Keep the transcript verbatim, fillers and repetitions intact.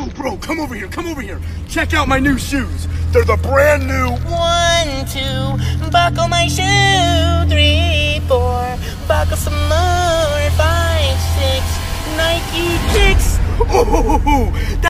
Yo, bro, come over here, come over here. Check out my new shoes. They're the brand new. One, two, buckle my shoe. Three, four, buckle some more. Five, six, Nike kicks. Oh,